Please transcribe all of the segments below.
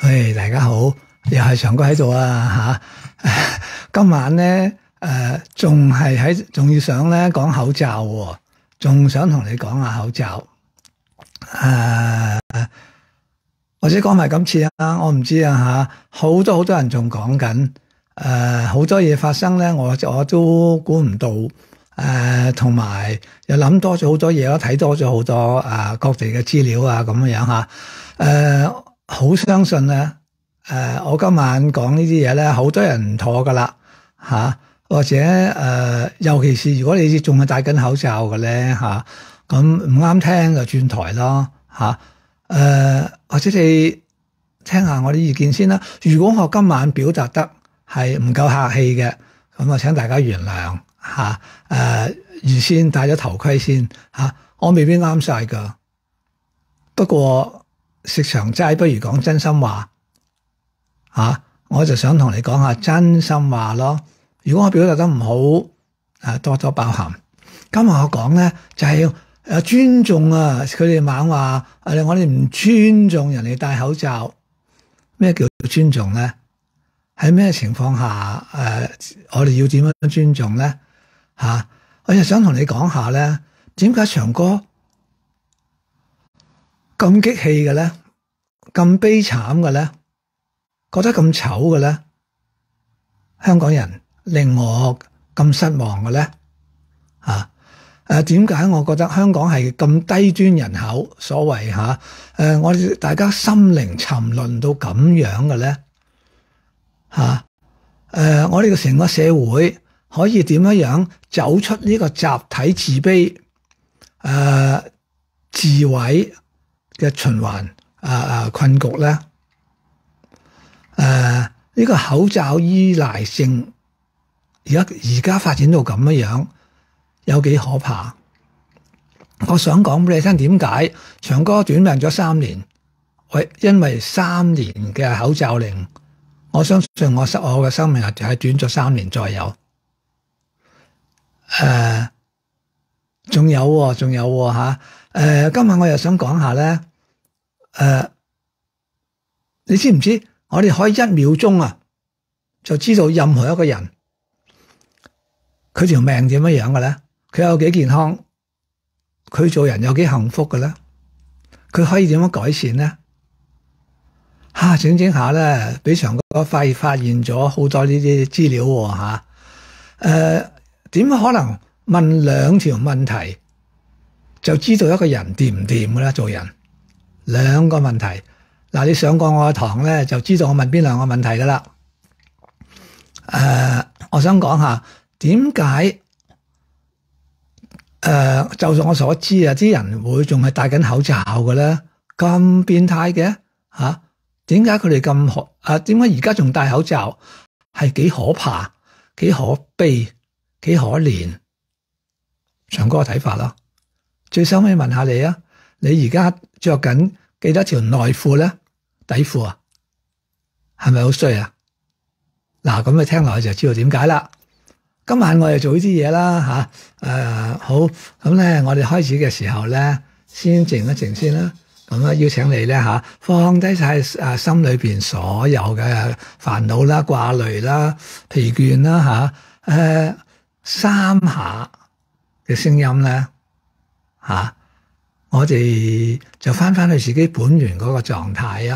喂，大家好，又係祥哥喺度啊吓。今晚咧仲要想咧講口罩喎，仲想同你講下口罩。或者講埋今次啊，我唔知啊吓，好多人仲講緊，好多嘢發生咧，我都估唔到，同埋又諗多咗好多嘢咯，睇多咗好多各地嘅資料啊咁樣吓，好相信咧，我今晚講呢啲嘢咧，好多人唔妥噶啦吓，或者尤其是如果你仲係戴緊口罩嘅咧吓，咁唔啱聽就轉台咯吓。或者你聽下我啲意見先啦。如果我今晚表達得係唔夠客氣嘅，咁啊請大家原諒吓。預先戴咗頭盔先吓，我未必啱晒噶。不過食長齋不如講真心話吓，我就想同你講下真心話咯。如果我表達得唔好，多多包涵。今日我講咧就係尊重啊！佢哋猛話我哋唔尊重人哋戴口罩。咩叫尊重咧？喺咩情況下我哋要點樣尊重咧？我就想同你講下咧，點解祥哥咁激氣嘅咧？咁悲慘嘅咧？覺得咁醜嘅咧？香港人令我咁失望嘅咧？點解我覺得香港係咁低端人口？所謂我哋大家心靈沉淪到咁樣嘅咧？我哋嘅成個社會可以點樣走出呢個集體自卑、自毀嘅循環困局咧？呢個口罩依賴性而家發展到咁樣。有幾可怕？我想講俾你聽，點解祥哥短命咗3年？因為3年嘅口罩令，我相信我嘅生命係短咗3年左右。仲有吓，今晚我又想講下咧，你知唔知我哋可以1秒鐘就知道任何一個人佢條命點樣嘅咧？佢有幾健康，佢做人有幾幸福嘅咧？佢可以點樣改善咧？整下咧，俾祥哥發現咗好多呢啲資料喎。點可能問2條問題就知道一個人掂唔掂嘅咧？做人2個問題，你上過我嘅堂咧，就知道我問邊2個問題噶啦。我想講下點解？就算我所知啲人會仲係戴緊口罩嘅咧，咁變態嘅點解佢哋咁點解而家仲戴口罩？係幾可怕、幾可悲、幾可憐？祥哥嘅睇法咯。最收尾問下你啊，你而家着緊幾多條內褲咧？底褲係咪好衰啊？咁你聽落去就知道點解啦。今晚我哋做呢啲嘢啦好，咁咧我哋開始嘅時候咧，先靜一靜先啦。咁邀請你咧放低晒心裏邊所有嘅煩惱啦、掛慮啦、疲倦啦3下嘅聲音咧我哋就翻去自己本源嗰個狀態啊。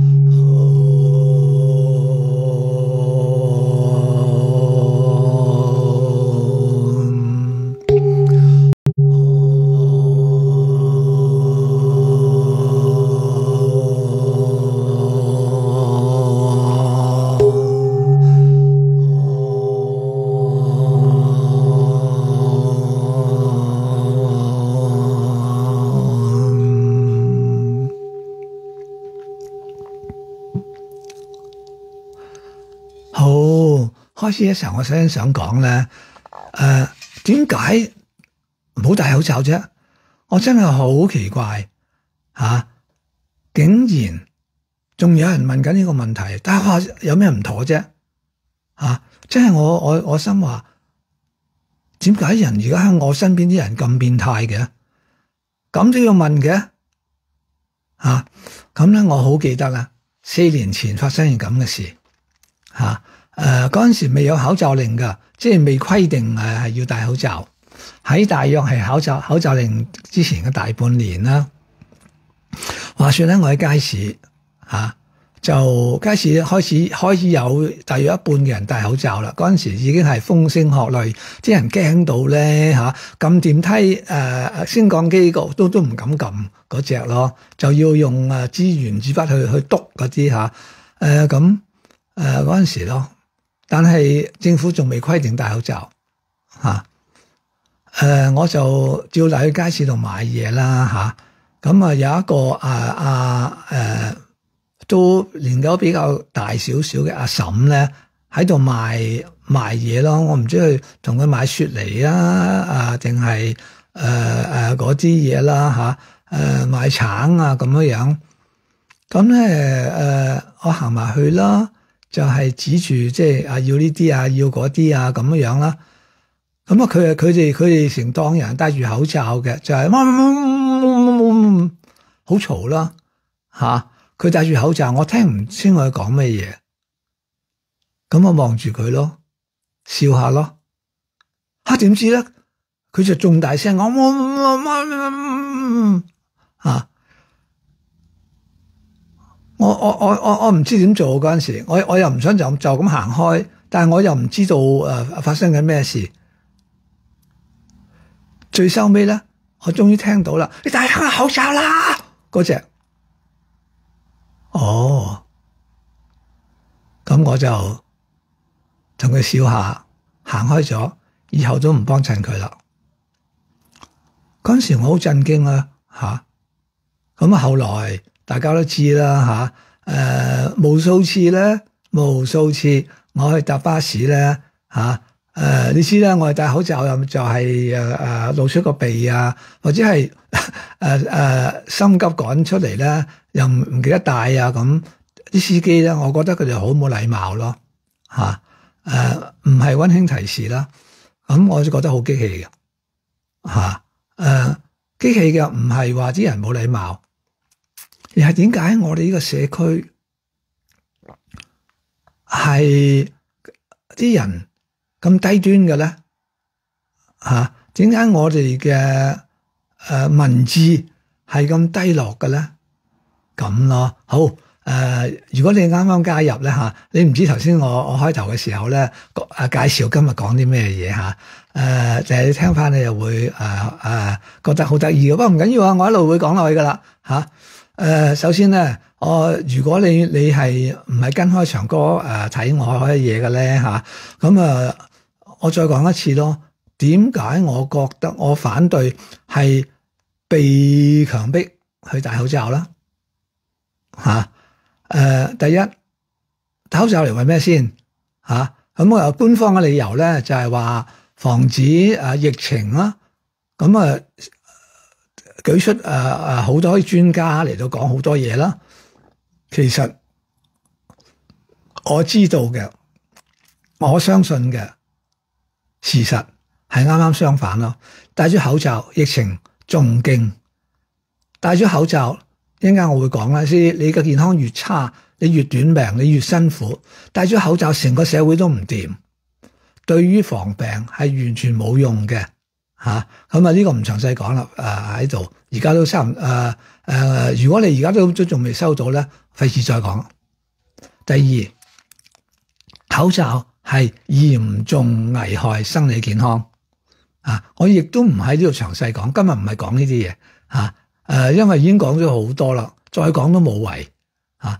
開始嘅時候，我首先想講咧，點解唔好戴口罩啫？我真係好奇怪竟然仲有人問緊呢個問題，但係話有咩唔妥啫？真係我心話，點解人而家喺我身邊啲人咁變態嘅？咁都要問嘅咁咧，我好記得啦。 4年前發生件咁嘅事嚇。嗰陣時未有口罩令㗎，即係未規定係要戴口罩。喺大約係口罩令之前嘅大半年啦。話說咧，我喺街市嚇，就街市開始有大約一半嘅人戴口罩啦。嗰陣時已經係風聲鶴唳，啲人驚到咧嚇，撳電梯升降機都唔敢撳嗰隻咯，就要用支原子筆去篤嗰啲嚇。咁嗰陣時咯，但係政府仲未規定戴口罩嚇。我就照例去街市度買嘢啦嚇。咁有一個都年紀比較大少少嘅阿嬸咧，喺度賣嘢咯。我唔知佢同佢買雪梨定係嗰啲嘢啦嚇。買橙啊咁樣。咁咧我行埋去啦，就係指住即係要呢啲啊，要嗰啲啊咁樣啦。咁啊，佢哋成當人戴住口罩嘅，就係好嘈啦嚇。佢戴住口罩，我聽唔清佢講咩嘢。咁我望住佢咯，笑下咯。點知咧，佢就仲大聲講嚇。我唔知點做嗰陣時，我又唔想就咁行開，但係我又唔知道發生緊咩事。最收尾咧，我終於聽到啦！你戴翻個口罩啦，嗰隻。咁我就同佢笑下，行開咗，以後都唔幫襯佢啦。嗰陣時我好震驚啊嚇！咁後來大家都知啦嚇，無數次我去搭巴士咧嚇。你知啦，我哋戴口罩又就係露出個鼻啊，或者係心急趕出嚟咧，又唔記得帶啊咁。啲司機咧，我覺得佢哋好冇禮貌咯嚇。唔係溫馨提示啦，咁我就覺得好激氣嘅嚇。激氣嘅唔係話啲人冇禮貌，而係點解我哋呢個社區係啲人咁低端嘅咧嚇？點解我哋嘅文字係咁低落嘅咧？咁咯，好如果你啱啱加入咧嚇，你唔知頭先我開頭嘅時候咧介紹今日講啲咩嘢嚇？就係你聽翻你又會覺得好得意嘅，不過唔緊要啊，我一路會講落去噶啦嚇。首先咧，如果你係唔係跟開長哥睇我開嘢嘅咧嚇，咁我再講一次咯。點解我覺得我反對係被強迫去戴口罩啦？第一，戴口罩嚟為咩先？咁官方嘅理由咧就係話防止疫情啦。咁舉出好多專家嚟到講好多嘢啦。其實我知道嘅，我相信嘅事實係啱啱相反咯。戴咗口罩，疫情仲勁。戴咗口罩，一陣間我會講啦。先，你嘅健康越差，你越短命，你越辛苦。戴咗口罩，成個社會都唔掂。對於防病係完全冇用嘅嚇。咁呢個唔詳細講啦。喺度，而家都差唔如果你而家都仲未收到咧，費事再講。第二，口罩係嚴重危害生理健康。我亦都唔喺呢度詳細講，今日唔係講呢啲嘢嚇。因為已經講咗好多啦，再講都冇謂嚇。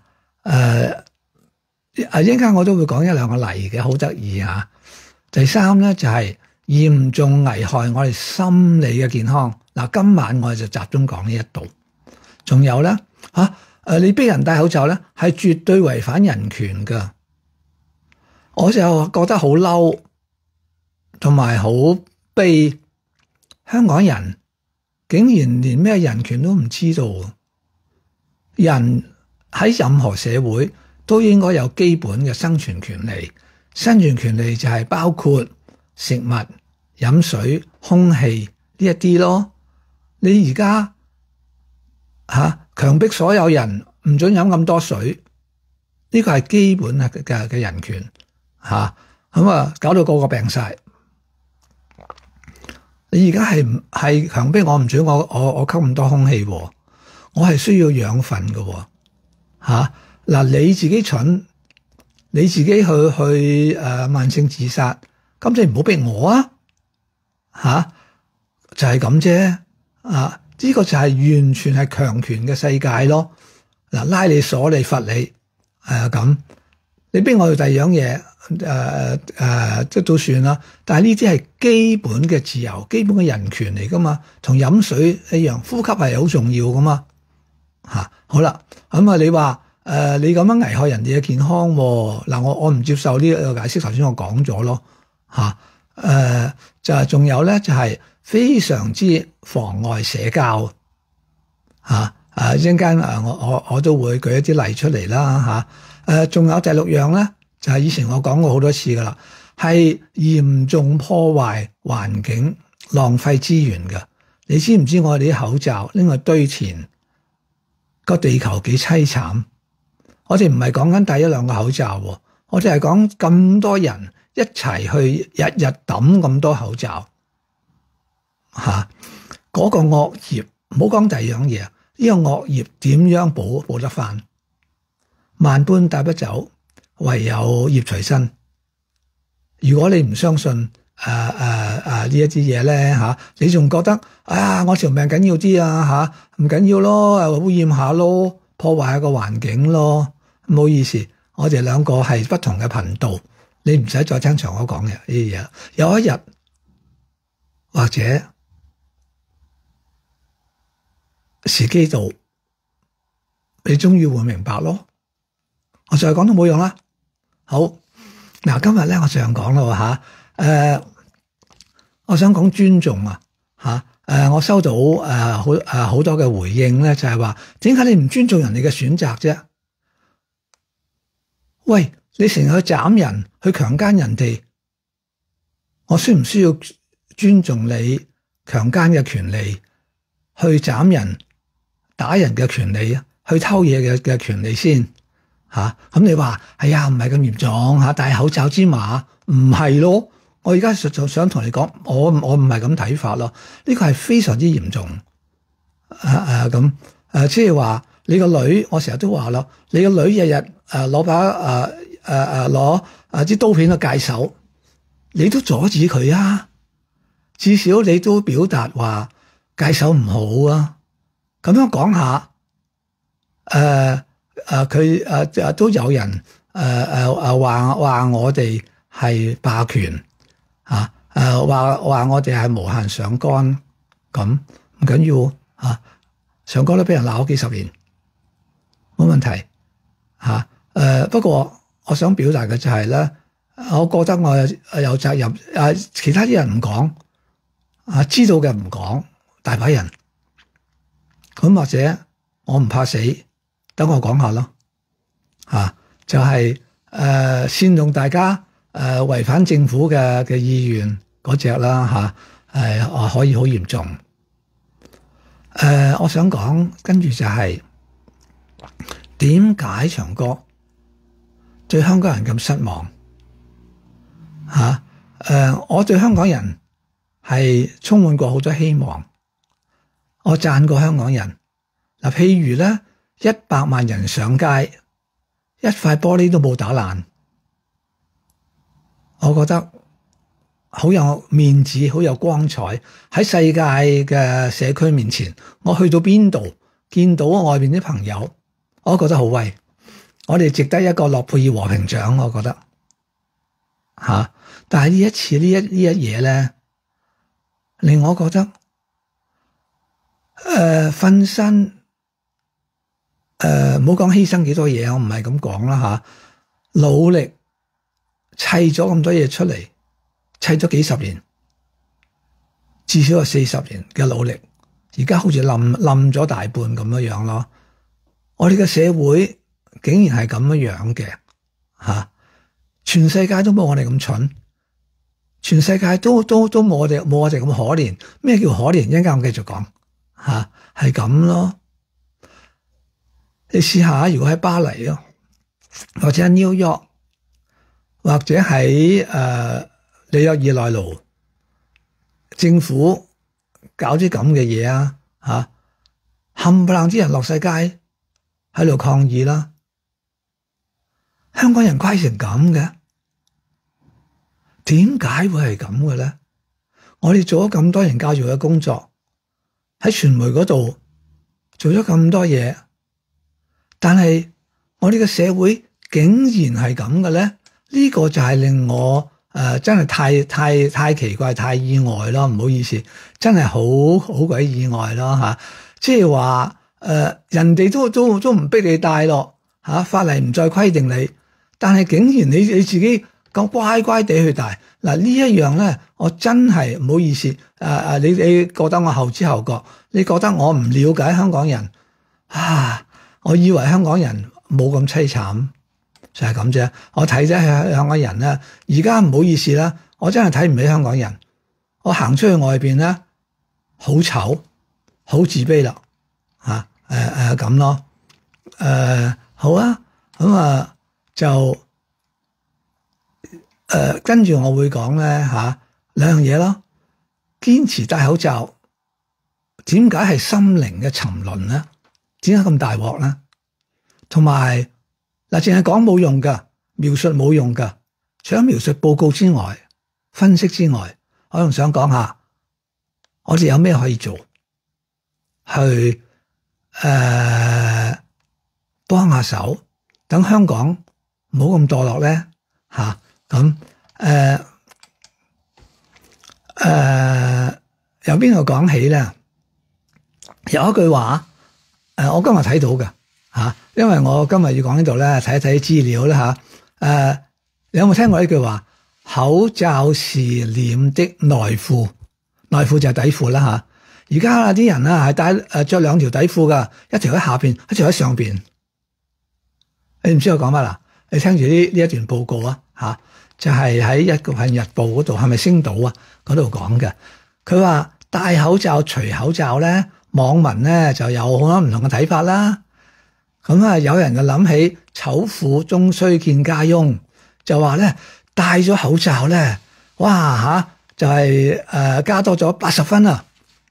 一陣間我都會講一兩個例嘅，好得意嚇。第三咧就係嚴重危害我哋心理嘅健康。今晚我哋就集中講呢一度。仲有咧你逼人戴口罩咧，係絕對違反人權噶。我就覺得好嬲，同埋好悲。香港人竟然連咩人權都唔知道。人喺任何社會都應該有基本嘅生存權利。生存權利就係包括食物、飲水、空氣呢一啲咯。你而家強迫所有人唔准飲咁多水呢個係基本嘅人權嚇。咁搞到個個病晒。你而家係強迫我唔准我吸咁多空氣喎，我係需要養分嘅喎嚇。嗱，你自己蠢，你自己去慢性自殺，咁你唔好逼我啊嚇，就係咁啫啊！呢個就係完全係強權嘅世界咯。嗱，拉你鎖你罰你咁，你逼我去第二樣嘢即都算啦。但係呢啲係基本嘅自由、基本嘅人權嚟噶嘛，同飲水一樣，呼吸係好重要噶嘛嚇。好啦，咁你話你咁樣危害人哋嘅健康嗱，我唔接受呢個解釋。頭先我講咗咯嚇，就係仲有咧，就係非常之妨礙社交嚇。一陣間我都會舉一啲例出嚟啦嚇。仲有第六樣咧，就係以前我講過好多次噶啦，係嚴重破壞環境、浪費資源㗎。你知唔知我哋啲口罩拎去堆填，個地球幾凄慘？我哋唔係講緊第一兩個口罩喎，我哋係講咁多人一齊去日日抌咁多口罩嚇。嗰個惡業，唔好講第二樣嘢，呢個惡業點樣補得翻？萬般帶不走，唯有業隨身。如果你唔相信呢一啲嘢咧嚇，你仲覺得我條命緊要啲啊嚇？唔緊要咯，污染下咯，破壞下個環境咯，唔好意思，我哋兩個係不同嘅頻道，你唔使再聽長我講嘅呢啲嘢。有一日或者時機到，你終於會明白咯。我再講都冇用啦。好，嗱，今日咧我想講咯嚇，我想講尊重啊嚇。我收到好多嘅回應咧，就係話點解你唔尊重人哋嘅選擇啫？喂，你成日去斬人，去強姦人哋，我需唔需要尊重你強姦嘅權利？去斬人、打人嘅權利啊，去偷嘢嘅權利先嚇。咁你話係呀，唔係咁嚴重嚇，戴口罩之馬唔係咯。我而家就想同你講，我唔係咁睇法咯。呢個係非常之嚴重咁即係話你個女，我成日都話咯，你個女日日攞把攞支刀片去戒手，你都阻止佢啊？至少你都表達話戒手唔好啊。咁樣講下，佢都有人話我哋係霸權嚇，話我哋係無限上綱，咁唔緊要嚇，上綱都俾人鬧咗幾十年，冇問題嚇。不過我想表達嘅就係咧，我覺得我有責任，其他啲人唔講，知道嘅唔講，大把人。咁或者我唔怕死，等我講下咯就係煽動大家違反政府嘅意願嗰隻啦可以好嚴重。我想講跟住就係點解長哥對香港人咁失望我對香港人係充滿過好多希望。我讚過香港人嗱，譬如咧100萬人上街，一塊玻璃都冇打爛，我覺得好有面子，好有光彩。喺世界嘅社區面前，我去到邊度見到外邊啲朋友，我覺得好威。我哋值得一個諾貝爾和平獎，我覺得但係呢一次呢一嘢咧，令我覺得瞓身唔好講犧牲幾多嘢，我唔係咁講啦努力砌咗咁多嘢出嚟，砌咗幾十年，至少有40年嘅努力，而家好似冧咗大半咁樣咯。我哋嘅社會竟然係咁樣嘅全世界都冇我哋咁蠢，全世界都冇我哋咁可憐。咩叫可憐？一陣間我繼續講係咁咯。你試下，如果喺巴黎或者喺 New York，或者喺紐約以內盧政府搞啲咁嘅嘢啊嚇，冚唪唥啲人落晒街喺度抗議啦。香港人乖成咁嘅，點解會係咁嘅咧？我哋做咗咁多年教育嘅工作，喺傳媒嗰度做咗咁多嘢，但係我哋嘅社會竟然係咁嘅咧？呢個就係令我真係太奇怪、太意外咯，唔好意思，真係好鬼意外咯嚇！即係話人哋都唔逼你戴咯嚇，法例唔再規定你，但係竟然你自己咁乖乖地去戴嗱，呢一樣咧，我真係唔好意思你覺得我後知後覺，你覺得我唔了解香港人啊？我以為香港人冇咁凄慘。就係咁啫，我睇咗香港人咧，而家唔好意思啦，我真係睇唔起香港人。我行出去外邊咧，好醜，好自卑啦，咁咯。好啊，咁就跟住我會講咧兩樣嘢咯。堅持戴口罩，點解係心靈嘅沉淪咧？點解咁大鑊咧？同埋。嗱，淨係講冇用噶，描述冇用噶。除咗描述報告之外，分析之外，我仲想講下，我哋有咩可以做，去幫下手，等香港唔好咁墮落咧吓。咁由邊度講起咧？有一句話，我今日睇到嘅。因為我今日要講呢度咧，睇一睇資料啦吓。你有冇聽過呢句話？口罩是臉的內褲，內褲就係底褲啦吓。而家啲人係戴着兩條底褲噶，一條喺下邊，一條喺上邊。你唔知我講乜啦？你聽住呢一段報告啊吓，就係喺一個係日報嗰度，係咪星島啊嗰度講嘅？佢話戴口罩除口罩咧，網民咧就有好多唔同嘅睇法啦。咁有人就諗起醜婦終須見家翁，就話咧戴咗口罩咧，哇就係加多咗80分啊！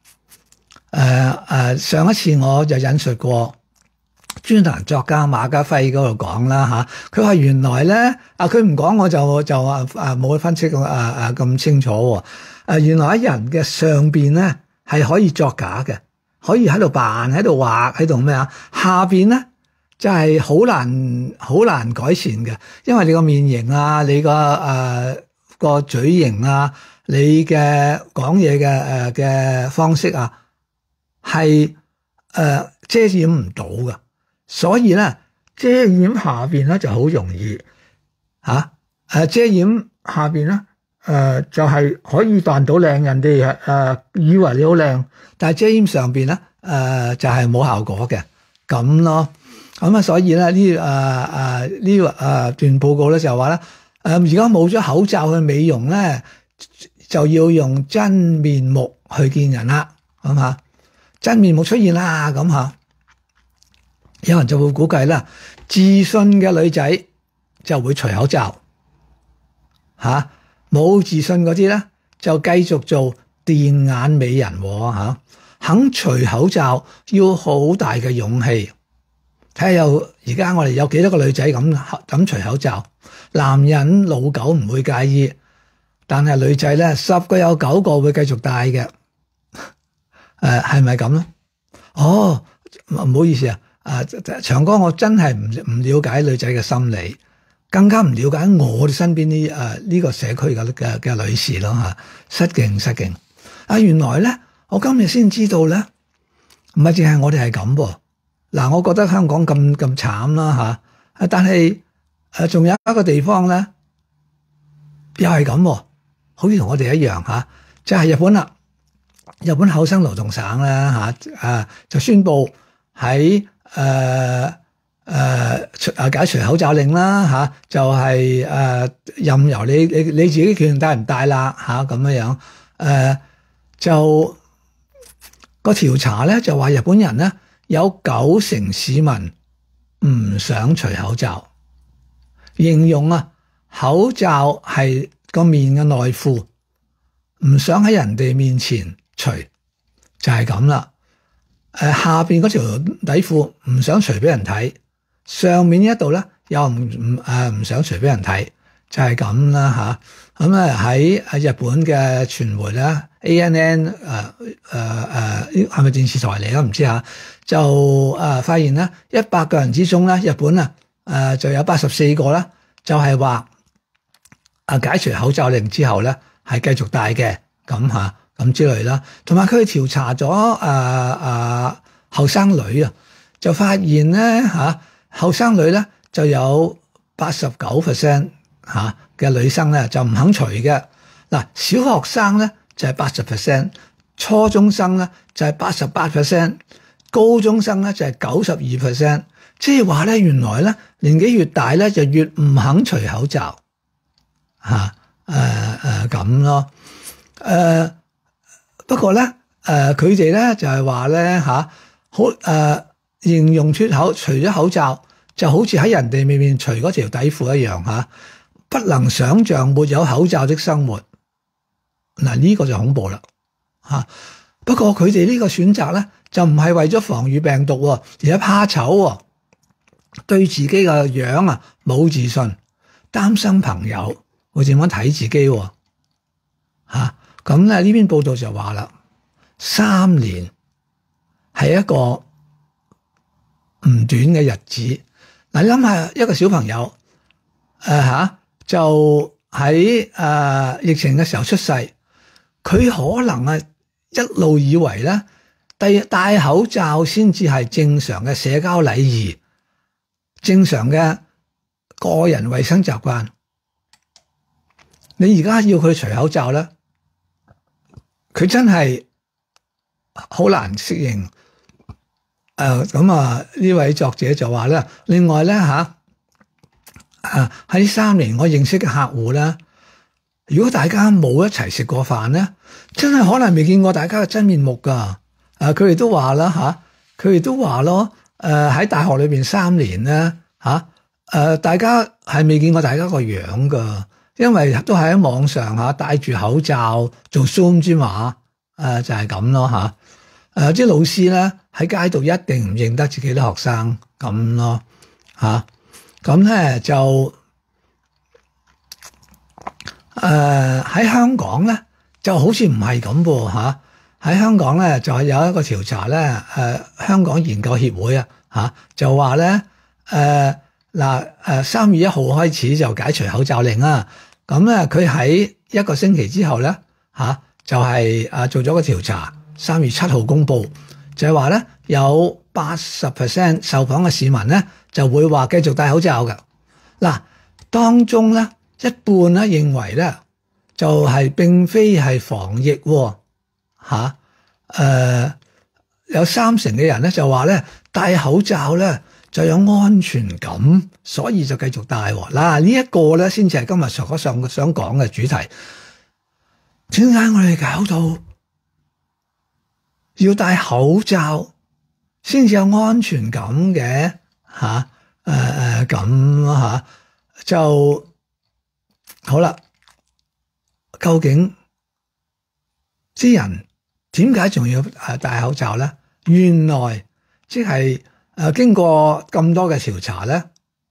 上一次我就引述過專欄作家馬家輝嗰度講啦吓，佢話原來咧佢唔講我就冇分析咁清楚喎。原來喺人嘅上邊咧係可以作假嘅，可以喺度扮、喺度畫、喺度咩啊？下邊咧就係好難改善嘅，因為你個面型啊，你個嘴型啊，你嘅講嘢嘅方式啊，係遮掩唔到㗎。所以咧遮掩下邊咧就好容易遮掩下邊咧就係可以扮到靚，人哋以為你好靚，但係遮掩上邊咧就係冇效果嘅咁咯。咁所以咧呢段報告咧就話咧，而家冇咗口罩去美容咧，就要用真面目去見人啦，咁吓，真面目出現啦，咁吓，有人就會估計啦，自信嘅女仔就會除口罩，冇自信嗰啲咧就繼續做電眼美人吓，肯除口罩要好大嘅勇氣。睇下而家我哋有幾多個女仔咁除口罩，男人老狗唔會介意，但係女仔咧10個有9個會繼續戴嘅，係咪咁咧？唔好意思長哥，我真係唔了解女仔嘅心理，更加唔了解我哋身邊呢個社區嘅女士咯吓，失敬原來咧我今日先知道咧，唔係淨係我哋係咁噃。嗱，我覺得香港咁慘啦吓，但係仲有一個地方咧，又係咁，好似同我哋一樣吓，就係日本啦。日本厚生勞動省咧就宣布喺解除口罩令啦吓，就係任由你自己決定戴唔戴啦吓，咁樣就個調查咧就話日本人咧有90%市民唔想除口罩， 形容啊口罩係個面嘅內褲，唔想喺人哋面前除，就係咁啦。下邊嗰條底褲唔想除俾人睇，上面呢一度咧又唔想除俾人睇，就係咁啦吓。咁咧喺日本嘅傳媒咧 ANN 係咪電視台嚟啦？唔知吓，就發現咧100個人之中咧，日本就有84個啦，就係話解除口罩令之後咧係繼續戴嘅咁吓。咁之類啦，同埋佢哋調查咗後生女啊，就發現咧後生女咧就有89%嘅女生咧就唔肯除嘅。嗱，小學生咧就係80%，初中生咧就係88%，高中生咧就係92%。即係話咧，原來咧年紀越大咧就越唔肯除口罩咁咯。不過咧，佢哋咧就係話咧好形容除咗口罩就好似喺人哋面除嗰條底褲一樣不能想象沒有口罩的生活。嗱，呢個就恐怖啦不過佢哋呢個選擇咧就唔係為咗防禦病毒，而係怕醜，對自己嘅樣冇自信，擔心朋友會點樣睇自己咁咧呢篇報道就話啦，3年係一個唔短嘅日子。嗱，你諗下一個小朋友就喺疫情嘅時候出世，佢可能一路以為咧戴口罩先至係正常嘅社交禮儀，正常嘅個人衛生習慣。你而家要佢除口罩咧，佢真係好難適應。呢位作者就話咧，另外咧喺3年我認識嘅客戶咧，如果大家冇一齊食過飯咧，真係可能未見過大家嘅真面目噶。佢哋都話啦佢哋都話咯，喺大學裏邊3年咧大家係未見過大家個樣噶。因為都係喺網上戴住口罩做 Zoom 之嘛，就係咁咯啲老師咧喺街度一定唔認得自己啲學生咁咯咁咧就喺香港咧就好似唔係咁噃喺香港咧就係有一個調查咧香港研究協會就話咧3月1號開始就解除口罩令啦。咁咧佢喺1個星期之後咧就係做咗個調查，3月7號公佈，就係話咧有80% 受訪嘅市民咧就會話繼續戴口罩㗎。嗱，當中咧一半咧認為咧就係並非係防疫有30%嘅人咧就話咧戴口罩咧就有安全感，所以就繼續戴。嗱，呢一個咧先至係今日想講嘅主題。點解我哋搞到要戴口罩先至有安全感嘅？就好啦。究竟啲人點解仲要戴口罩咧？原來即係經過咁多嘅調查咧，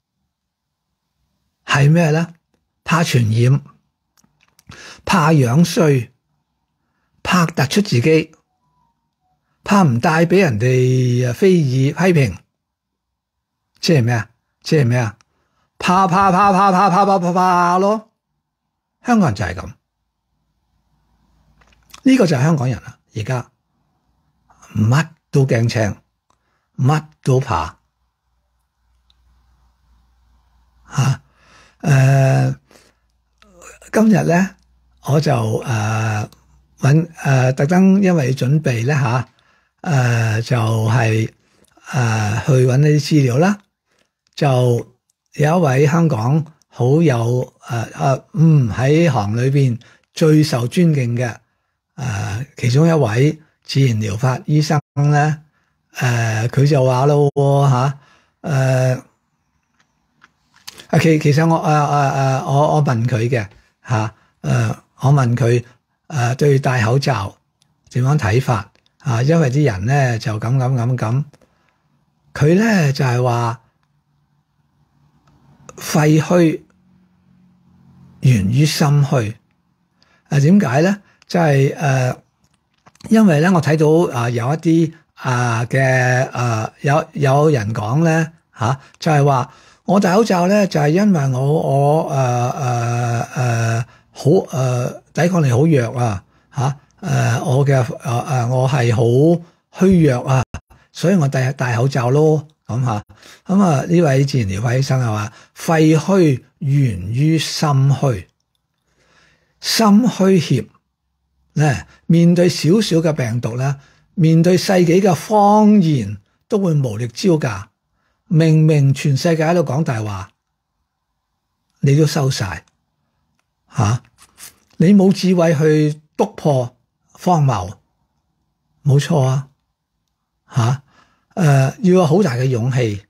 係咩咧？怕傳染，怕樣衰，怕突出自己，怕唔戴俾人哋非議批評，即係咩啊？即係咩啊？怕咯！香港人就係咁，呢個就係香港人啦。而家乜都驚青，乜都怕今日咧我就特登，因為準備咧就係去揾呢啲資料啦。就有一位香港好有喺行裏邊最受尊敬嘅其中一位自然療法醫生咧，佢就話咯其實我問佢嘅嚇，我問佢對戴口罩點樣睇法啊？因為啲人咧就咁，佢咧就係話肺虛源於心虛。點解咧？就係因為咧我睇到有一啲有人講咧嚇，就係話。我戴口罩咧，就係因為我抵抗力好弱啊嚇，我係好虛弱啊，所以我戴口罩咯咁嚇。咁呢位自然療法醫生係話，肺虛源於心虛，心虛怯咧，面對少少嘅病毒咧，面對世紀嘅謊言都會無力招架。明明全世界喺度講大話，你都收晒嚇，你冇智慧去督破荒謬，冇錯啊嚇，要有好大嘅勇氣，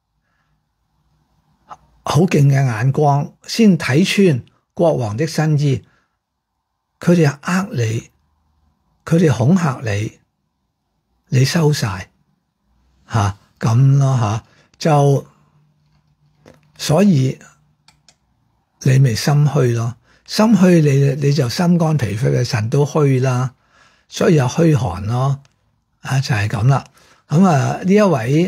好勁嘅眼光，先睇穿國王的新衣。佢哋呃你，佢哋恐嚇你，你收晒嚇咁咯嚇。就所以你咪心虛咯，心虛你就心肝脾肺嘅腎都虛啦，所以有虛寒咯，就係咁啦。咁呢一位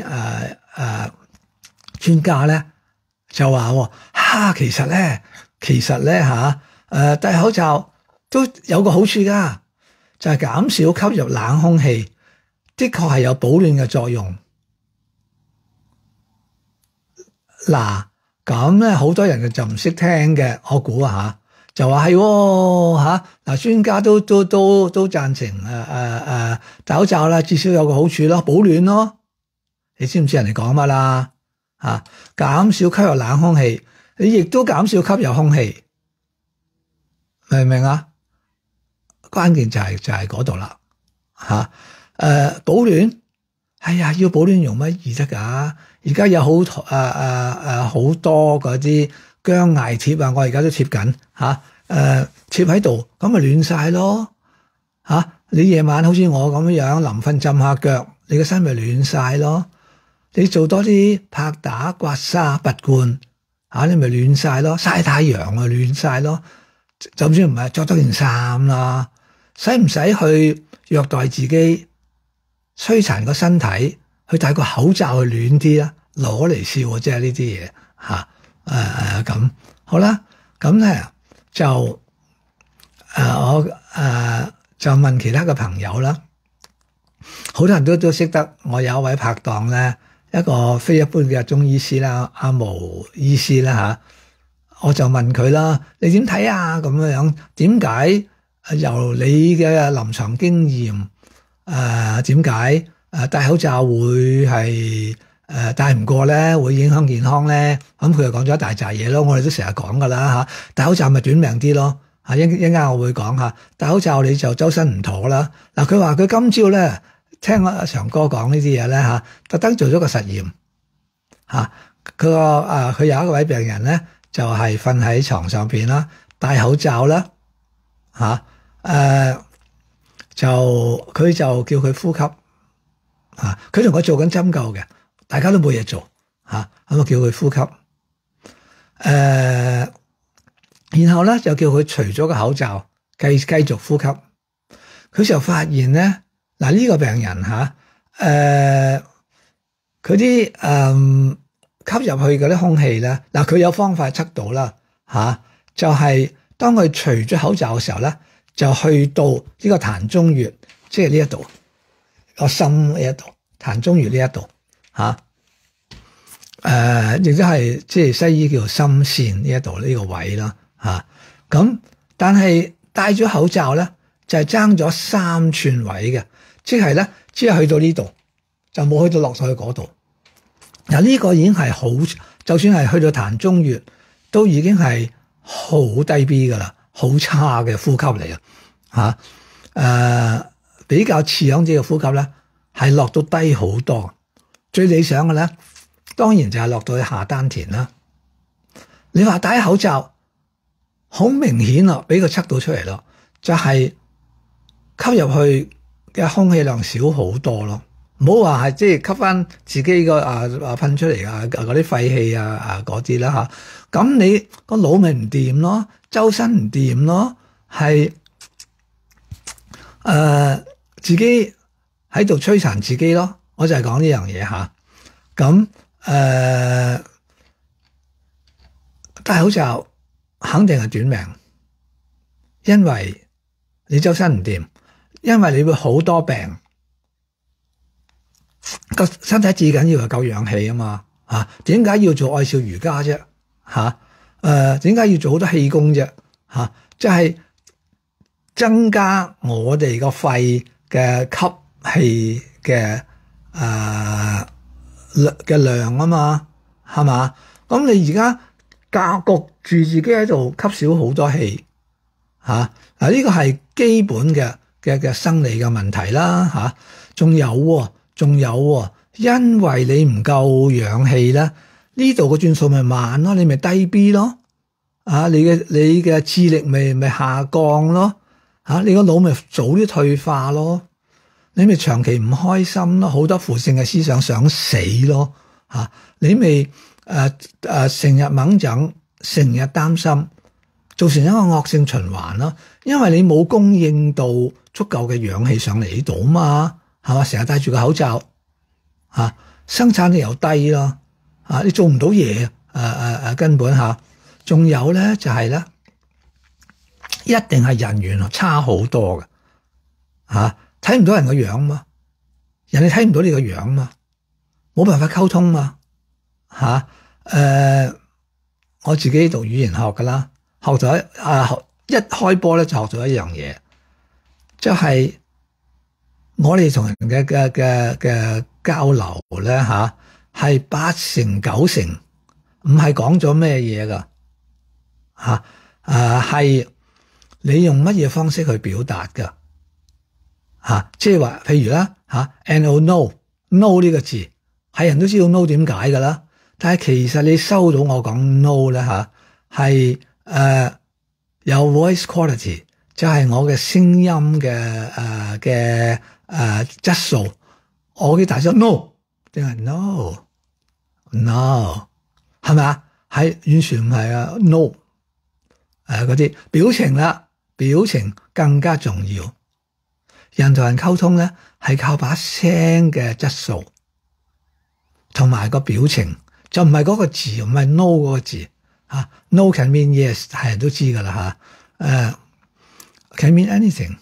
專家咧就話其實咧戴口罩都有個好處噶，就係減少吸入冷空氣，的確係有保暖嘅作用。嗱，咁咧好多人就唔識聽嘅，我估就話係嗱，專家都贊成戴口罩啦，至少有個好處咯，保暖咯。你知唔知人哋講乜啦？減少吸入冷空氣，你亦都減少吸入空氣，明唔明啊？關鍵就係嗰度啦，保暖，要保暖用乜易得㗎？而家有好多嗰啲姜艾貼啊，我而家都貼緊貼喺度，咁咪暖晒咯你夜晚好似我咁樣臨瞓浸下腳，你個身咪暖晒咯。你做多啲拍打、刮痧、拔罐你咪暖晒咯。曬太陽啊，暖晒咯。就算唔係着多件衫啦，使唔使去虐待自己、摧殘個身體？去戴個口罩去暖啲啦，攞嚟笑即係呢啲嘢咁好啦。咁咧就我就問其他嘅朋友啦，好多人都識得。我有一位拍檔咧，一個非一般嘅中醫師啦，阿毛醫師啦我就問佢啦，你點睇啊？咁樣點解由你嘅臨床經驗點解？戴口罩會係戴唔過咧，會影響健康咧。咁佢就講咗一大紮嘢咯。我哋都成日講噶啦戴口罩咪短命啲咯。一陣間我會講戴口罩你就周身唔妥啦。嗱，佢話佢今朝咧聽阿長哥講呢啲嘢咧特登做咗個實驗佢個佢有一位病人咧就係瞓喺床上邊啦，戴口罩啦佢就叫佢呼吸。佢同我做緊針灸嘅，大家都冇嘢做咁我叫佢呼吸，然後咧就叫佢除咗個口罩，繼續呼吸。佢就發現咧，呢個病人佢啲吸入去嗰啲空氣咧，佢有方法測到啦就係當佢除咗口罩嘅時候咧，就去到呢個膻中穴，即係呢一度。個心呢一度，膻中穴呢一度亦都係即係西醫叫做心線呢一度呢個位啦咁但係戴咗口罩咧，就係爭咗3寸位嘅，即係咧只係去到呢度，就冇去到落去嗰度。呢個已經係好，就算係去到膻中穴，都已經係好低 B 噶啦，好差嘅呼吸嚟比較似樣啲嘅呼吸咧，係落到低好多。最理想嘅咧，當然就係落到去下丹田啦。 你話戴口罩，好明顯咯，俾佢測到出嚟咯，就係吸入去嘅空氣量少好多咯。唔好話係即係吸翻自己個噴出嚟嗰啲廢氣嗰啲啦吓。咁你個腦咪唔掂咯，周身唔掂咯，係自己喺度摧殘自己咯。我就係講呢樣嘢吓。咁戴口罩肯定係短命，因為你周身唔掂，因為你會好多病。個身體至緊要係夠氧氣啊嘛，點解要做愛笑瑜伽啫？點解要做好多氣功啫？即係增加我哋個肺嘅吸氣嘅量啊嘛，係嘛？咁你而家焗住自己喺度吸少好多氣，呢個係基本嘅生理嘅問題啦，仲有，因為你唔夠氧氣咧，呢度個轉數咪慢咯，你咪低 B 咯，你嘅智力咪下降咯，你個腦咪早啲退化咯，你咪長期唔開心咯，好多負性嘅思想想死咯，你咪成日掹整，成日擔心，造成一個惡性循環咯，因為你冇供應到足夠嘅氧氣上嚟呢度嘛。係嘛？成日戴住個口罩，生產力又低咯，你做唔到嘢，根本吓。仲有咧就係咧，一定係人緣差好多嘅，睇唔到人個樣嘛，人哋睇唔到你個樣嘛，冇辦法溝通嘛，我自己讀語言學噶啦，學咗一開波咧就學咗一樣嘢，即係。我哋同人嘅交流咧係8成9成，唔係講咗咩嘢噶係你用乜嘢方式去表達噶即係話譬如啦and no 呢個字係人都知道 no 點解噶啦，但係其實你收到我講 no 咧係有 voice quality， 就係我嘅聲音嘅質素，我嘅大聲 no 定係 no， 係咪啊？係完全唔係no， 嗰啲表情啦，表情更加重要。人同人溝通咧，係靠把聲嘅質素，同埋個表情，就唔係嗰個字，唔係 no 嗰個字no can mean yes， 係人都知噶啦can mean anything。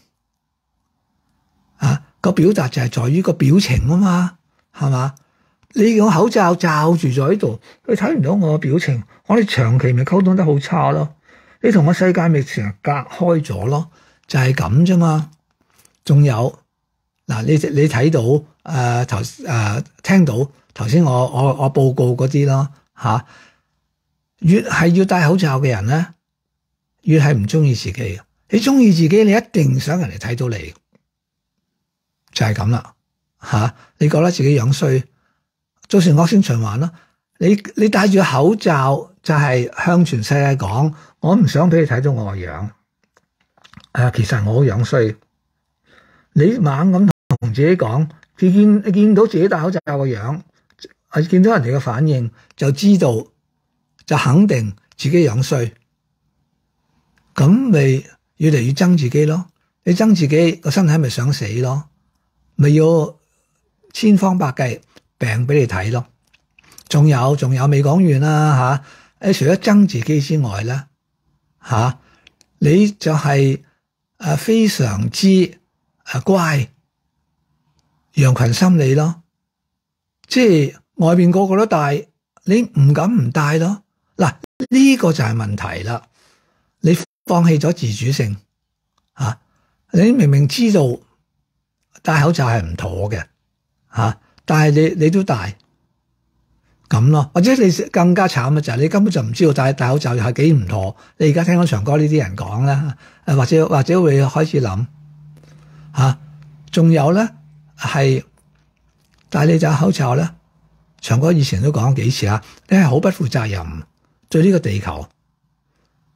個表達就係在於個表情啊嘛，係嘛？你用口罩罩住咗喺度，佢睇唔到我嘅表情，我哋長期咪溝通得好差咯。你同個世界咪成日隔開咗咯，就係咁啫嘛。仲有嗱，你睇到聽到頭先我報告嗰啲咯越係要戴口罩嘅人咧，越係唔中意自己嘅。你中意自己，你一定想人哋睇到你。就係咁啦，你覺得自己樣衰，造成惡性循環咯。你戴住口罩就係向全世界講，我唔想俾你睇到我個樣。其實我好樣衰。你猛咁同自己講，你見到自己戴口罩個樣，見到人哋嘅反應，就知道就肯定自己樣衰。咁咪越嚟越憎自己咯。你憎自己個身體咪想死咯。咪要千方百計病俾你睇咯，仲有未講完啦你除咗憎自己之外咧你就係非常之乖，羊群心理咯，即係外邊個個都戴，你唔敢唔戴咯。嗱，呢個就係問題啦，你放棄咗自主性你明明知道戴口罩係唔妥嘅但係你都戴咁咯，或者你更加慘嘅就係你根本就唔知道戴口罩又係幾唔妥。你而家聽到長哥呢啲人講啦，或者會開始諗仲有咧係戴你戴口罩咧，長哥以前都講幾次你係好不負責任對呢個地球，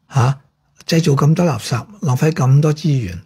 製造咁多垃圾，浪費咁多資源，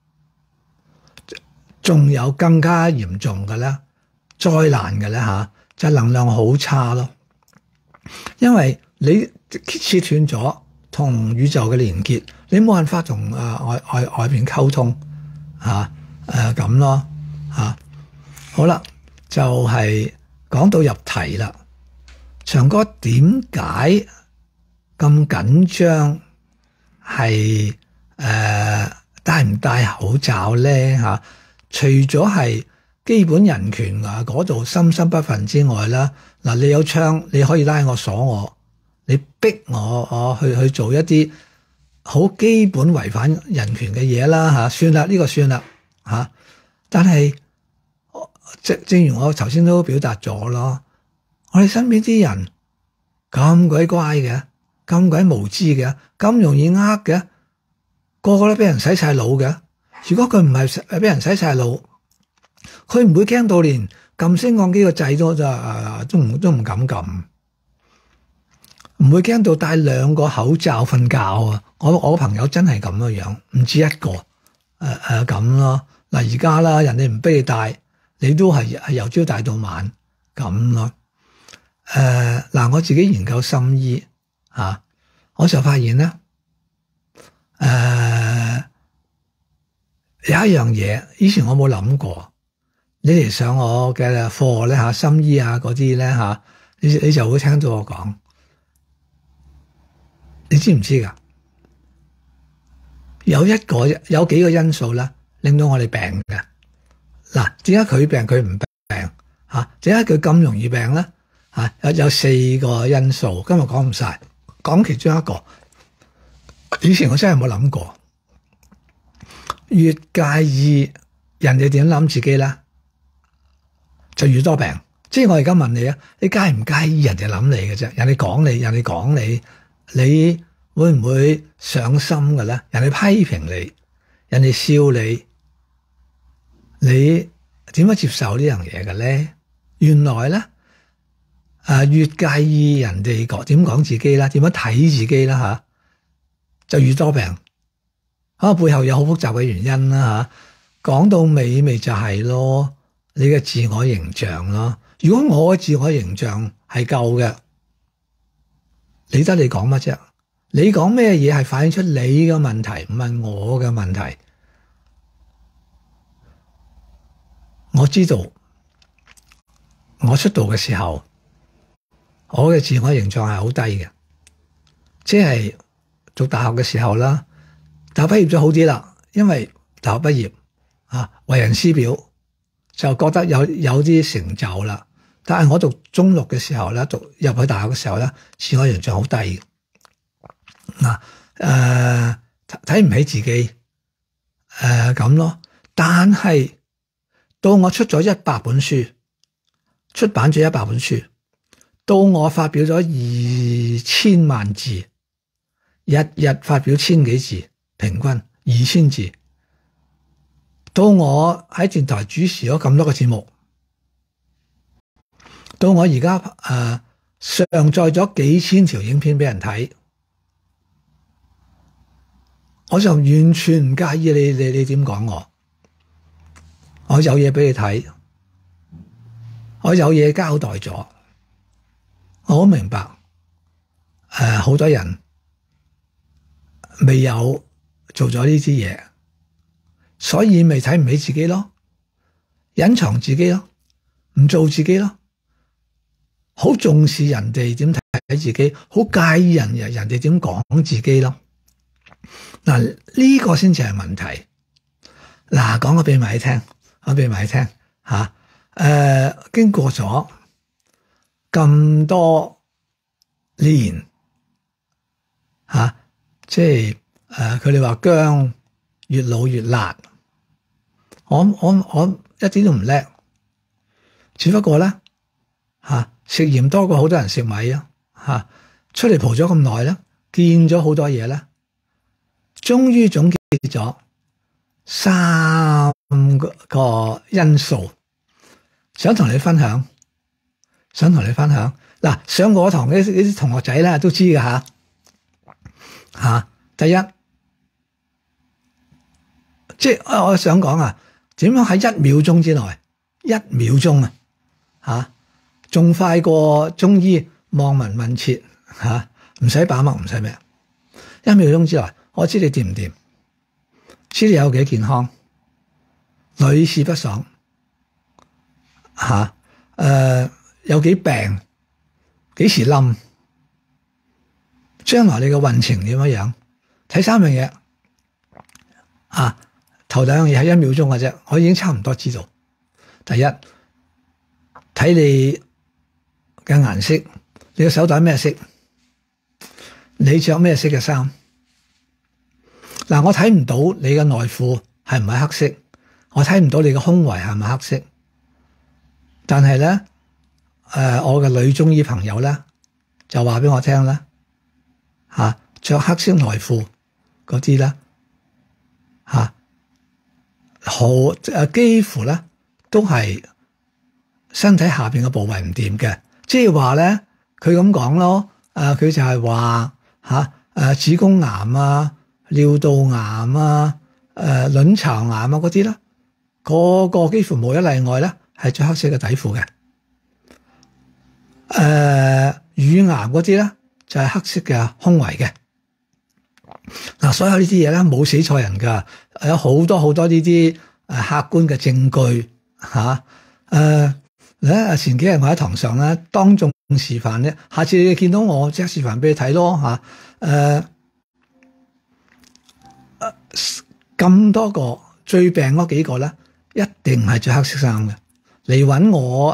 仲有更加嚴重嘅咧，災難嘅咧就係能量好差咯。因為你切斷咗同宇宙嘅連結，你冇辦法同外邊溝通咁咯好啦，就係講到入題啦。祥哥點解咁緊張？係戴唔戴口罩咧除咗係基本人權嗰度深深不忿之外啦，嗱，你有槍你可以拉我鎖我，你逼我去做一啲好基本違反人權嘅嘢啦算啦，呢個算啦但係正如我頭先都表達咗咯，我哋身邊啲人咁鬼乖嘅，咁鬼無知嘅，咁容易嘅，個個都俾人洗晒腦嘅。如果佢唔係俾人洗晒腦，佢唔會驚到連撳升降機個掣都唔敢撳，唔會驚到戴2個口罩瞓覺啊！我個朋友真係咁樣，唔止一個咁咯。嗱，而家啦，人哋唔俾你戴，你都係由朝戴到晚咁咯。我自己研究心醫我就發現咧，有一樣嘢，以前我冇諗過。你嚟上我嘅課咧心醫嗰啲咧你就會聽到我講。你知唔知噶？有幾個因素咧，令到我哋病嘅。嗱，點解佢病佢唔病點解佢咁容易病咧？有4個因素，今日講唔晒，講其中一個。以前我真係冇諗過，越介意人哋點諗自己咧，就越多病。即係我而家問你你介唔介意人哋諗你嘅啫？人哋講你，你會唔會上心嘅咧？人哋批評你，人哋笑你，你點樣接受呢樣嘢嘅咧？原來咧越介意人哋點講自己啦，點樣睇自己啦就越多病。背後有好複雜嘅原因啦講到尾咪就係咯，你嘅自我形象咯。如果我嘅自我形象係夠嘅，理得你講乜啫？你講咩嘢係反映出你嘅問題，唔係我嘅問題。我知道我出道嘅時候，我嘅自我形象係好低嘅，即係讀大學嘅時候啦。大學畢業咗好啲啦，因為大學畢業為人師表，就覺得有啲成就啦。但係我讀中六嘅時候咧，入去大學嘅時候咧，自我形象好低嘅。睇唔起自己咁咯。但係到我出咗100本書，出版咗100本書，到我發表咗2000萬字，日日發表1000幾字，平均2000字。到我喺電台主持咗咁多個節目，到我而家上載咗幾千條影片俾人睇，我就完全唔介意你點講我。我有嘢俾你睇，我有嘢交代咗，我好明白。好多人未有做咗呢啲嘢，所以咪睇唔起自己咯，隱藏自己咯，唔做自己咯，好重視人哋點睇自己，好介意人哋點講自己咯。嗱，呢個先至係問題。嗱，講個秘密你聽，經過咗咁多年即係佢哋話薑越老越辣，我一啲都唔叻，只不過咧食鹽多過好多人食米出嚟蒲咗咁耐咧，見咗好多嘢咧，終於總結咗3個因素，想同你分享。嗱，上我堂啲同學仔咧都知㗎第一，即係我想講啊，點樣喺1秒鐘之內，1秒鐘啊，仲快過中醫望聞問切唔使把脈，唔使咩，1秒鐘之內，我知你掂唔掂，知你有幾健康，屢試不爽有幾病，幾時冧，將來你嘅運程點樣，睇3樣嘢頭2樣嘢係1秒鐘嘅啫，我已經差唔多知道。第一，睇你嘅顏色，你嘅手袋咩色，你着咩色嘅衫。嗱，我睇唔到你嘅內褲係唔係黑色，我睇唔到你嘅胸圍係咪黑色，但係咧，我嘅女中醫朋友咧就話俾我聽咧，着黑色內褲嗰啲咧，幾乎咧都係身體下邊嘅部位唔掂嘅，即係話咧，佢咁講咯，佢就係話子宮癌尿道癌卵巢癌嗰啲啦，個個幾乎無一例外咧係着黑色嘅底褲嘅。乳癌嗰啲咧就係黑色嘅胸圍嘅。嗱，所有呢啲嘢咧冇死錯人噶，有好多好多呢啲客觀嘅證據前幾日我喺堂上咧當眾示範咧，下次你見到我即刻示範俾你睇咯咁多個最病嗰幾個咧，一定係着黑色衫嘅。嚟揾我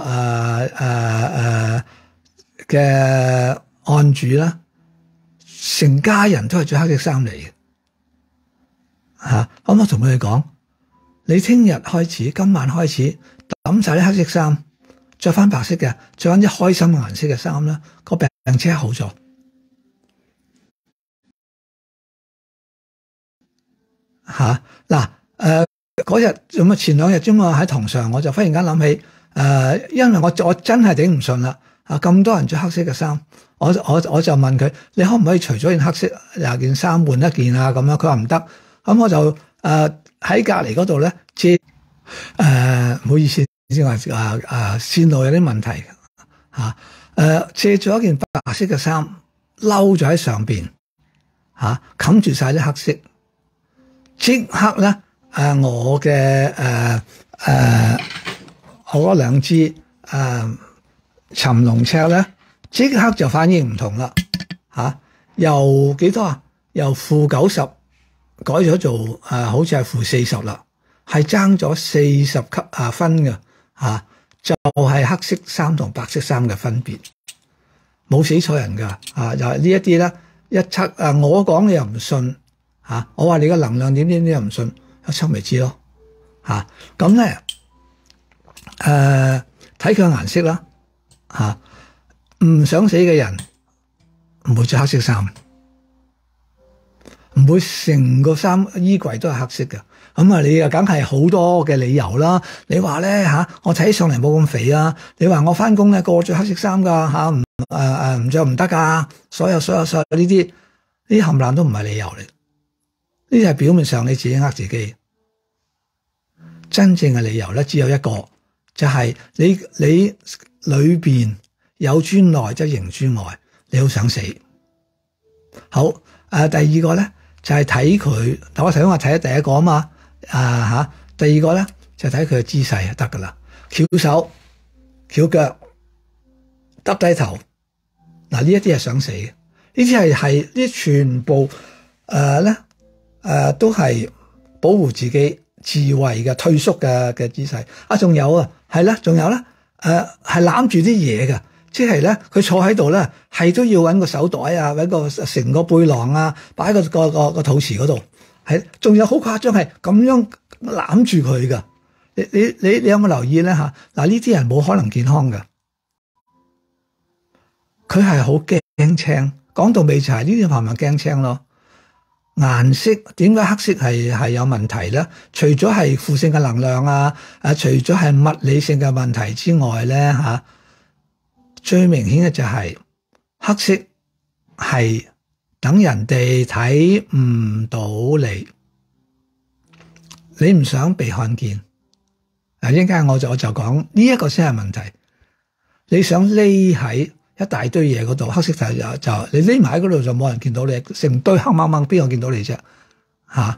嘅案主啦，成家人都係着黑色衫嚟嘅。咁我同佢哋講，你聽日開始，今晚開始抌晒啲黑色衫，着翻白色嘅，着翻啲開心嘅顏色嘅衫啦，個病即刻好咗。嗰日咁前2日啫嘛，喺堂上我就忽然間諗起，因為我真係頂唔順啦，咁多人着黑色嘅衫，我就問佢，你可唔可以除咗件黑色件衫換一件咁樣？佢話唔得，咁我就喺隔籬嗰度咧借，唔好意思先話線路有啲問題借咗一件白色嘅衫，嬲咗喺上邊冚住晒啲黑色。即刻咧，我嘅我嗰2支尋龍尺咧，即刻就反應唔同啦，由幾多由-90改咗做好似係-40啦，係爭咗40級分嘅就係黑色衫同白色衫嘅分別，冇死錯人噶又係呢一啲咧一測我講你又唔信。我話你個能量點點點又唔信，一測咪知咯。咁咧，睇佢個顏色啦。唔想死嘅人唔會着黑色衫，唔會成個衣櫃都係黑色嘅。咁你又梗係好多嘅理由啦。你話咧我睇起上嚟冇咁肥啊。你話我翻工咧個個着黑色衫噶唔着唔得噶。所有呢啲冚唪唥都唔係理由嚟。呢啲係表面上你自己呃自己，真正嘅理由咧只有一個，就係你裏邊有磚內則形磚外，你好想死。好第二個咧就係睇佢，我頭先話睇咗第一個啊嘛第二個咧就睇佢嘅姿勢就得噶啦，翹手翹腳耷低頭呢一啲係想死嘅，呢啲係呢全部咧。都係保護自己自衛嘅退縮嘅姿勢。仲有係啦，仲有咧，係攬住啲嘢嘅，即係咧，佢坐喺度咧，係都要搵個手袋搵個成個背囊擺喺個肚臍嗰度。係，仲有好誇張係咁樣攬住佢噶。你有冇留意咧？呢啲人冇可能健康噶，佢係好驚青。講到尾就係呢啲係咪驚青咯？顏色點解黑色係有問題咧？除咗係負性嘅能量除咗係物理性嘅問題之外咧最明顯嘅就係黑色係等人哋睇唔到你，你唔想被看見。嗱，一陣間我就講呢一個先係問題。你想匿喺一大堆嘢嗰度，黑色就你匿埋喺嗰度就冇人見到你，成堆黑掹掹，邊個見到你啫？吓！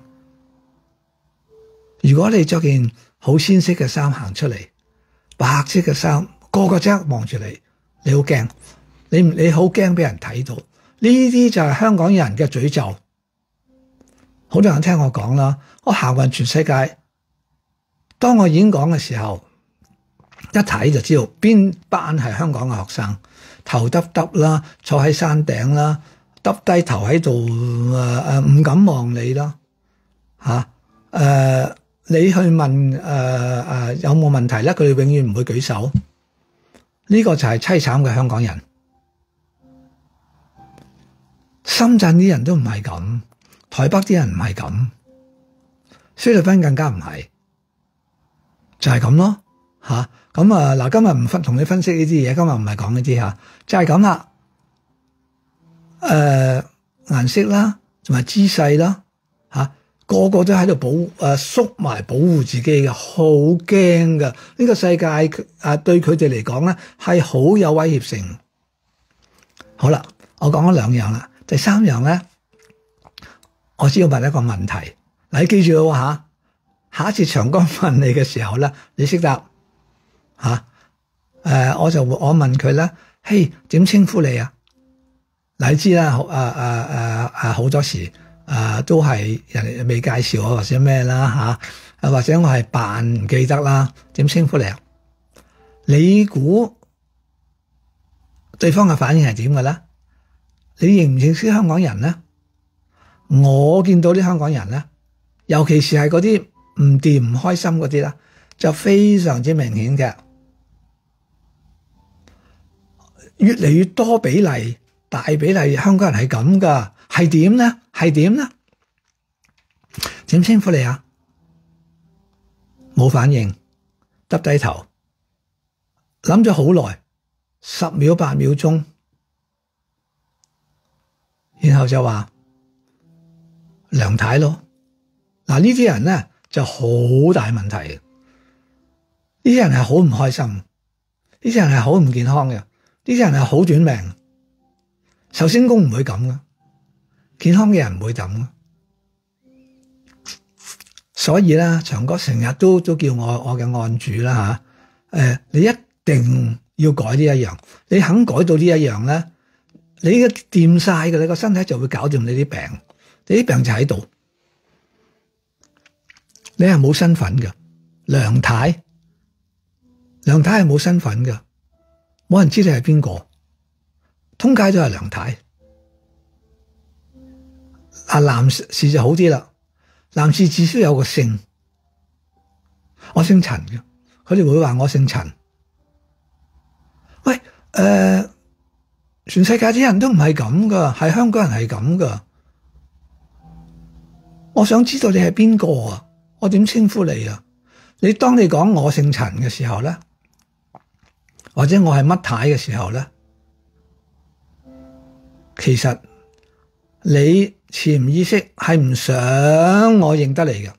如果你着件好鮮色嘅衫行出嚟，白色嘅衫，個個即刻望住你，你好驚，你好驚俾人睇到。呢啲就係香港人嘅詛咒。好多人聽我講啦，我行勻全世界，當我演講嘅時候，一睇就知道邊班係香港嘅學生，頭耷耷啦，坐喺山頂啦，耷低頭喺度唔敢望你啦，你去問有冇問題咧，佢哋永遠唔會舉手。呢個就係淒慘嘅香港人。深圳啲人都唔係咁，台北啲人唔係咁，菲律賓更加唔係，就係咁咯吓。咁嗱，今日唔同你分析呢啲嘢，今日唔係講呢啲吓，就係咁啦。顏色啦，同埋姿勢啦，吓，個個都喺度縮埋保護自己嘅，好驚噶。呢個世界對佢哋嚟講咧係好有威脅性。好啦，我講咗兩樣啦。第三樣咧，我只要問一個問題，你記住咯吓，下一次長江問你嘅時候咧，你識答吓？我問佢咧，嘿，點稱呼你啊？嗱，你知啦，好多時都係人哋未介紹我或者咩啦吓，或者我係扮唔記得啦，點稱呼你啊？你估對方嘅反應係點嘅咧？你認唔認識香港人咧？我見到啲香港人咧，尤其是係嗰啲唔掂唔開心嗰啲啦，就非常之明顯嘅，越嚟越多比例，大比例香港人係咁噶，係點咧？係點咧？點稱呼你啊？冇反應，耷低頭，諗咗好耐，10秒8秒鐘。然後就話梁太咯，嗱，呢啲人咧就好大問題，呢啲人係好唔開心，呢啲人係好唔健康嘅，呢啲人係好短命。壽星公唔會咁噶，健康嘅人唔會咁噶。所以咧，長哥成日都叫我嘅案主啦吓，你一定要改呢一樣，你肯改到呢一樣咧，你嘅掂晒嘅，你個身體就會搞掂你啲病，你啲病就喺度。你係冇身份嘅，梁太係冇身份嘅，冇人知你係邊個，通街都係梁太。男士就好啲啦，男士至少有個姓，我姓陳嘅，佢哋會話我姓陳。喂，全世界啲人都唔係咁噶，係香港人係咁噶。我想知道你係邊個啊？我點稱呼你啊？當你講我姓陳嘅時候咧，或者我係乜太嘅時候咧，其實你潛意識係唔想我認得你嘅，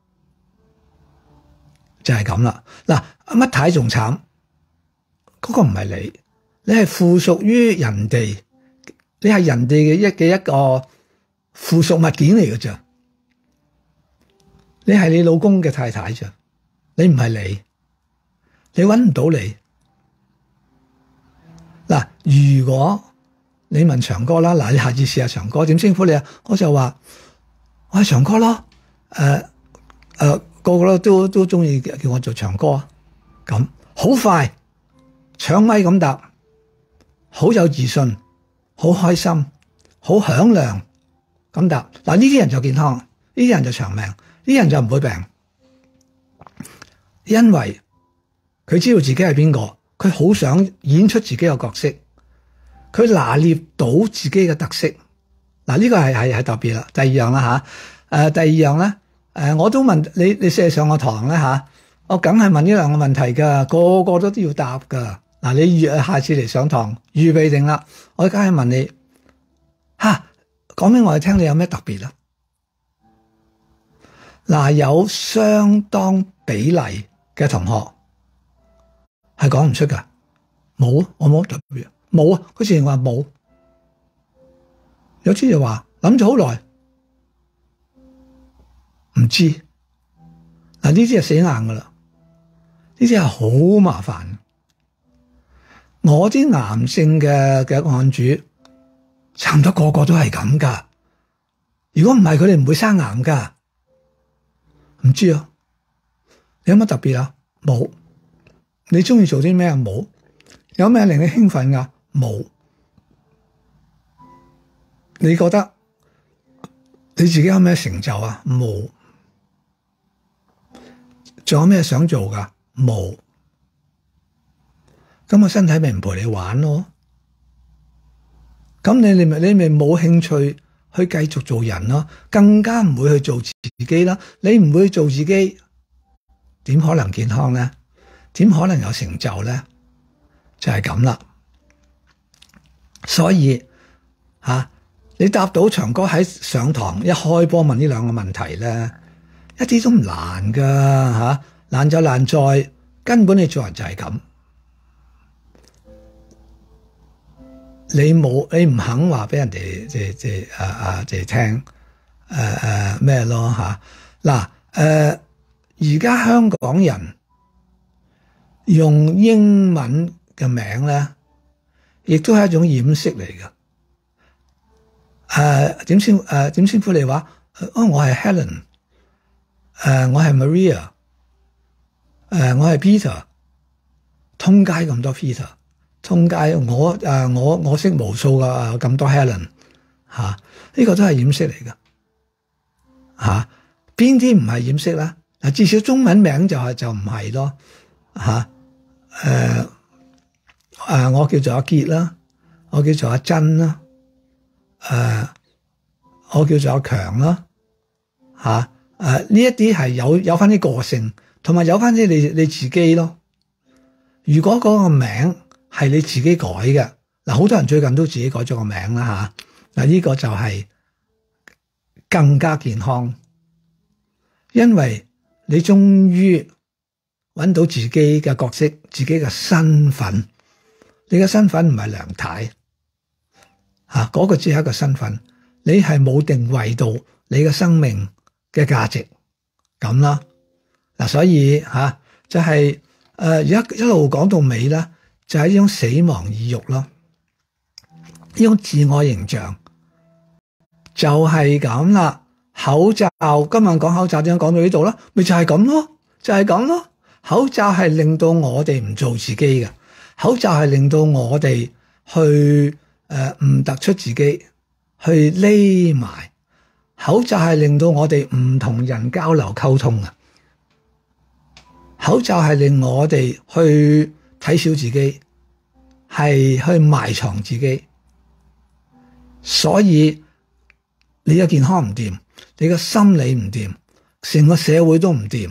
就係咁啦。嗱，乜太仲慘，嗰個唔係你。你係附屬於人哋，你係人哋嘅一個附屬物件嚟嘅啫。你係你老公嘅太太啫，你唔係你搵唔到你。嗱，如果你問長哥啦，嗱，你下次試下長哥點稱呼你啊？我就話我係長哥咯，個個都中意叫我做長哥啊。咁好快搶咪咁答。好有自信，好開心，好響亮咁答。嗱，呢啲人就健康，呢啲人就長命，呢啲人就唔會病，因為佢知道自己係邊個，佢好想演出自己嘅角色，佢拿捏到自己嘅特色。嗱，呢個係特別啦。第二樣啦吓，第二樣咧，我都問你寫上我堂咧吓，我梗係問呢兩個問題噶，個個都要答噶。嗱，你下次嚟上堂預備定啦，我梗係問你講俾我哋聽，你有咩特別啊？嗱，有相當比例嘅同學係講唔出噶，冇，我冇特別，冇啊，佢自然話冇。有啲就話諗咗好耐，唔知。嗱，呢啲係死硬噶啦，呢啲係好麻煩。我啲癌症嘅案主，差唔多個個都係咁噶。如果唔係，佢哋唔會生癌噶。唔知啊，你有乜特別啊？冇。你中意做啲咩啊？冇。有咩令你興奮噶？冇。你覺得你自己有咩成就啊？冇。仲有咩想做噶？冇。咁個身體咪唔陪你玩咯？咁你咪冇興趣去繼續做人咯，更加唔會去做自己啦。你唔會做自己，點可能健康咧？點可能有成就咧？就係咁啦。所以你答到長哥喺上堂一開波問呢兩個問題咧，一啲都唔難噶。難就難在根本你做人就係咁，你唔肯話俾人哋即係聽咩咯吓。嗱，而家香港人用英文嘅名咧，亦都係一種掩飾嚟嘅。點稱呼你話？我係 Helen，我係 Maria，我係 Peter， 通街咁多 Peter， 通街我識無數嘅咁多 Helen， 呢個都係掩飾嚟嘅。邊啲唔係掩飾啦？至少中文名就唔係咯。我叫做阿傑啦，我叫做阿珍啦，我叫做阿強啦。呢一啲係有翻啲個性，同埋有翻啲你自己咯。如果嗰個名係你自己改嘅，好多人最近都自己改咗個名啦。呢個就係更加健康，因為你終於揾到自己嘅角色，自己嘅身份。你嘅身份唔係梁太，嗰個只係一個身份，你係冇定位到你嘅生命嘅價值咁啦。所以就係而家一路講到尾啦，就係呢種死亡意欲咯，呢種自我形象就係咁啦。口罩，今日講口罩點解講到呢度啦？咪就係咁咯，就係咁咯。口罩係令到我哋唔做自己嘅，口罩係令到我哋去唔突出自己，去匿埋。口罩係令到我哋唔同人交流溝通嘅，口罩係令我哋去睇小自己，係去埋藏自己。所以你嘅健康唔掂，你嘅心理唔掂，成個社會都唔掂。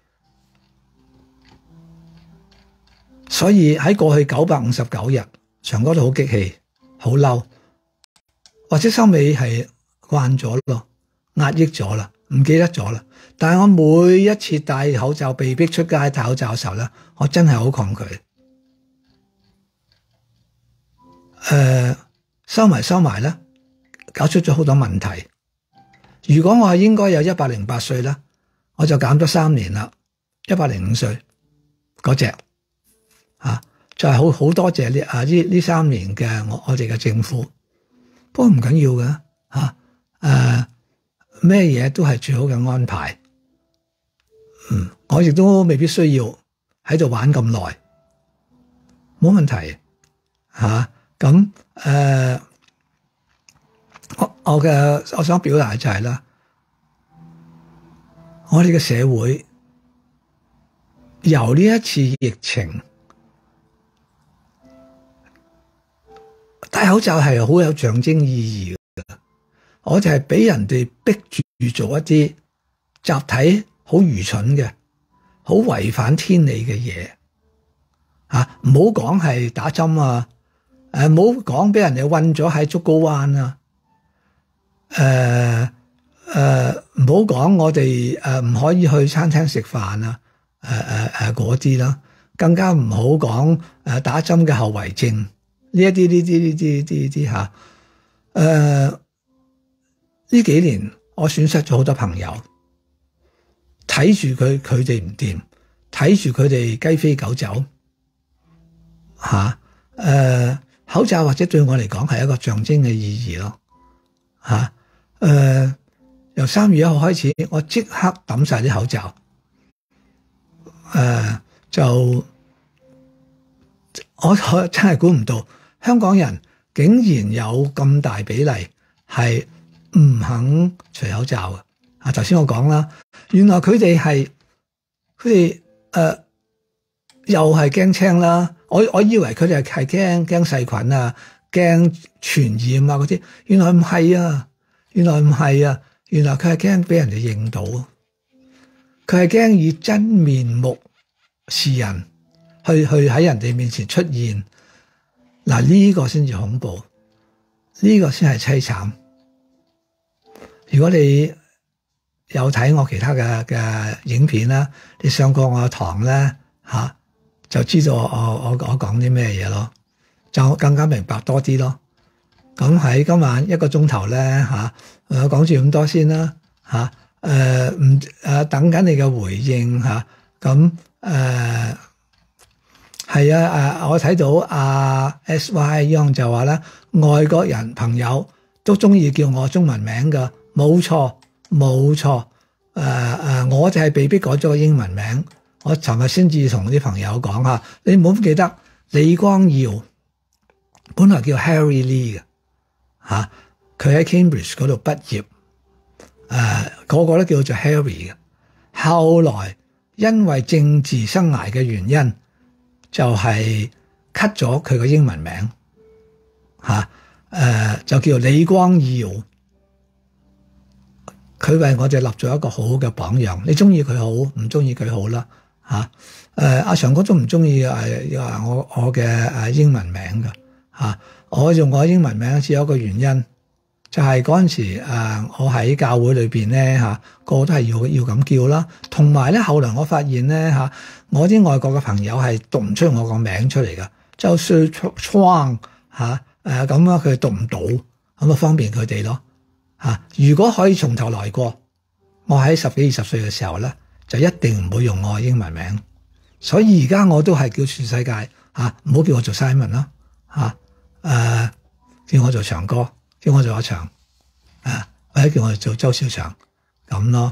所以喺過去959日，長哥都好激氣，好嬲，或者收尾係慣咗咯，壓抑咗啦，唔記得咗啦。但係我每一次戴口罩，被逼出街戴口罩嘅時候咧，我真係好抗拒。收埋咧，搞出咗好多問題。如果我係應該有108歲咧，我就減咗3年啦，105歲嗰隻。就係好多謝呢3年嘅我哋嘅政府。不過唔緊要嘅，咩嘢都係最好嘅安排。我亦都未必需要喺度玩咁耐，冇問題。咁我想表達就係啦，我哋嘅社會由呢一次疫情，戴口罩係好有象徵意義嘅。我就係俾人哋逼住做一啲集體好愚蠢嘅、好違反天理嘅嘢。唔好講係打針啊，唔好講俾人哋韞咗喺竹篙灣啊。 唔好講我哋唔可以去餐廳食飯啊，嗰啲啦，更加唔好講打針嘅後遺症呢啲嚇。呢幾年我損失咗好多朋友，睇住佢哋唔掂，睇住佢哋雞飛狗走嚇。口罩或者對我嚟講係一個象徵嘅意義咯嚇。由3月1號開始，我即刻抌晒啲口罩。就我真係估唔到，香港人竟然有咁大比例係唔肯除口罩嘅。啊，頭先我講啦，原來佢哋又係驚青啦。我以為佢哋係驚細菌啊，驚傳染啊嗰啲，原來唔係啊，原來佢係驚俾人哋認到，佢係驚以真面目示人，去喺人哋面前出現。嗱，呢個先至恐怖，呢個先係淒慘。如果你有睇我其他嘅影片啦，你上過我嘅堂咧嚇，就知道我講啲咩嘢咯，就更加明白多啲咯。咁喺今晚1個鐘頭咧嚇，我講住咁多先啦嚇。等緊你嘅回應嚇。咁係我睇到阿 SY Young 就話咧，外國人朋友都中意叫我中文名噶，冇錯。我就係被逼改咗個英文名。我尋日先至同啲朋友講下，你唔好記得李光耀本來叫 Harry Lee 嘅嚇，佢喺 Cambridge 嗰度畢業，個個都叫做 Harry 嘅。後來因為政治生涯嘅原因，就係 cut 咗佢個英文名嚇，就叫李光耀。佢為我哋立咗一個好好嘅榜樣。你中意佢好，唔中意佢好啦嚇。阿長哥都唔中意我嘅英文名㗎嚇。我用我英文名只有一個原因，就係嗰陣時我喺教會裏邊咧嚇，個個都係要咁叫啦。同埋咧，後來我發現咧嚇，我啲外國嘅朋友係讀唔出我個名出嚟㗎，就算窗嚇咁啊，佢讀唔到，咁啊方便佢哋咯。如果可以從頭來過，我喺10幾20歲嘅時候咧，就一定唔會用我嘅英文名。所以而家我都係叫全世界唔好叫我做 Simon 啦叫我做長哥，叫我做阿長或者叫我做周小長咁咯。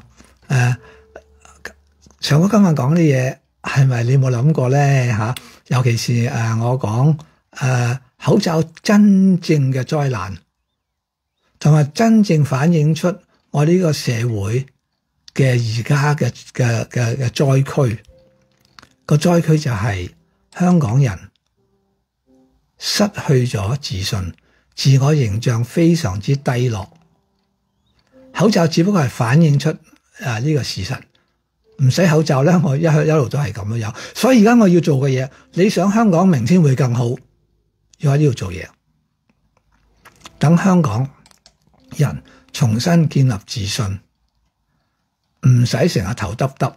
長哥今日講啲嘢係咪你冇諗過咧嚇？尤其是我講口罩真正嘅災難，同埋真正反映出我呢個社會嘅而家嘅災區。個災區就係香港人失去咗自信，自我形象非常之低落。口罩只不過係反映出呢個事實。唔使口罩咧，我一路都係咁樣。所以而家我要做嘅嘢，你想香港明天會更好，要喺呢度做嘢，等香港人重新建立自信，唔使成日頭耷耷，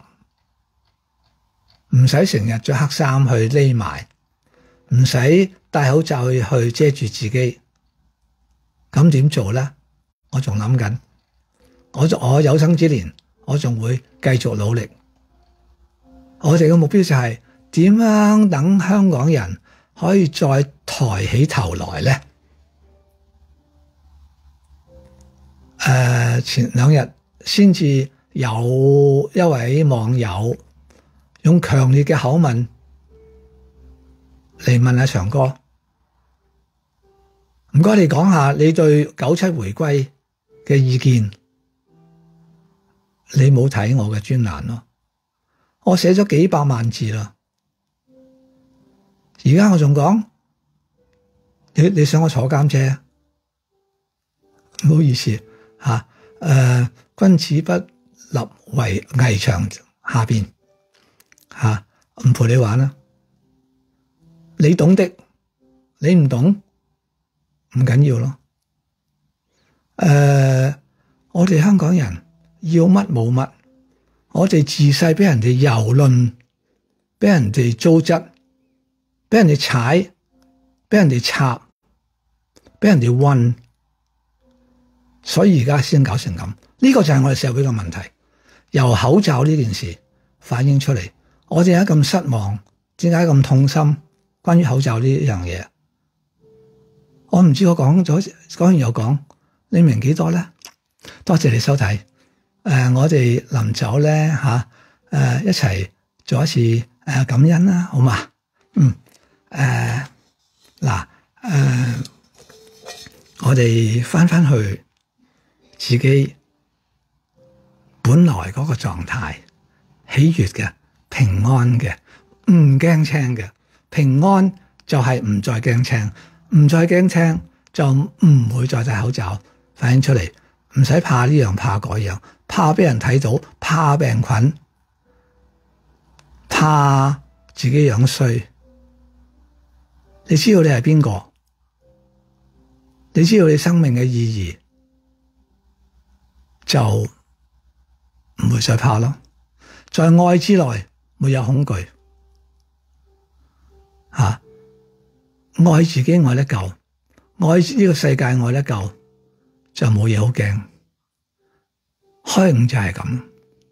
唔使成日着黑衫去匿埋，唔使戴口罩去遮住自己。咁點做咧？我仲諗緊，我有生之年，我仲會繼續努力。我哋嘅目標就係點樣等香港人可以再抬起頭來咧？前2日先至有一位網友用強烈嘅口吻嚟問阿長哥，唔該你講下你對97回歸嘅意見。你冇睇我嘅專欄咯，我寫咗幾百萬字啦，而家我仲講，你想我坐監啫？唔好意思君子不立危牆下邊唔陪你玩啦。你懂的，你唔懂唔緊要咯。 我哋香港人要乜冇乜，我哋自細俾人哋蹂躪，俾人哋糟質，俾人哋踩，俾人哋插，俾人哋韞，所以而家先搞成咁。呢個就係我哋社會嘅問題，由口罩呢件事反映出嚟。我哋而家咁失望，點解咁痛心？關於口罩呢樣嘢，我唔知我講完又講，你明幾多咧？多謝你收睇。我哋臨走咧一齊做一次感恩啦，好嘛？我哋翻去自己本來嗰個狀態，喜悅嘅、平安嘅、唔驚青嘅。平安就係唔再驚青，唔再驚青就唔會再戴口罩，反映出嚟，唔使怕呢樣怕嗰樣，怕俾人睇到，怕病菌，怕自己樣衰。你知道你係邊個？你知道你生命嘅意義，就唔會再怕咯。在愛之內沒有恐懼。愛自己愛得夠，愛呢個世界愛得夠，就冇嘢好驚。開悟就係咁。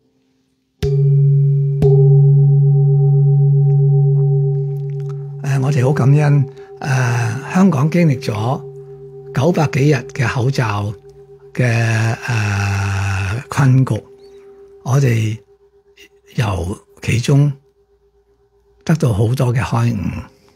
我哋好感恩。香港經歷咗900幾日嘅口罩嘅困局，我哋由其中得到好多嘅開悟。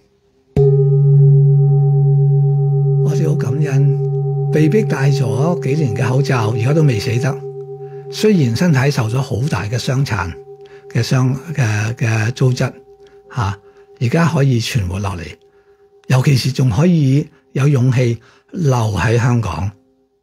我哋好感恩，被逼戴咗幾年嘅口罩，而家都未死得。雖然身體受咗好大嘅傷殘嘅糟質而家可以存活落嚟，尤其是仲可以有勇氣留喺香港。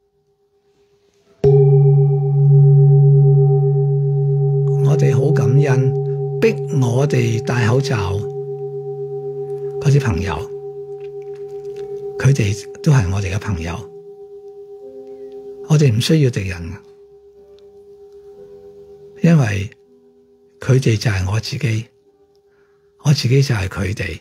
我哋好感恩，逼我哋戴口罩嗰啲朋友，佢哋都係我哋嘅朋友，我哋唔需要敵人，因為佢哋就係我自己，我自己就係佢哋。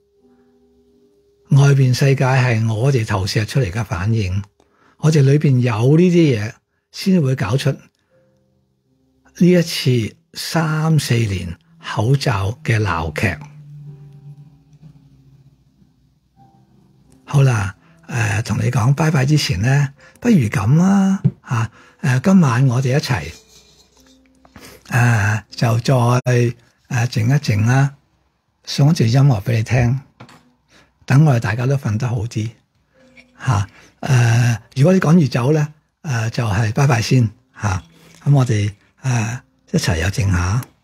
外邊世界係我哋投射出嚟嘅反應，我哋裏邊有呢啲嘢，先會搞出呢一次3-4年口罩嘅鬧劇。好啦，同你講拜拜之前咧，不如咁啦今晚我哋一齊就再靜一靜啦，送一段音樂俾你聽，等我哋大家都瞓得好啲如果你趕住走咧，就係拜拜先咁我哋一齊又靜下。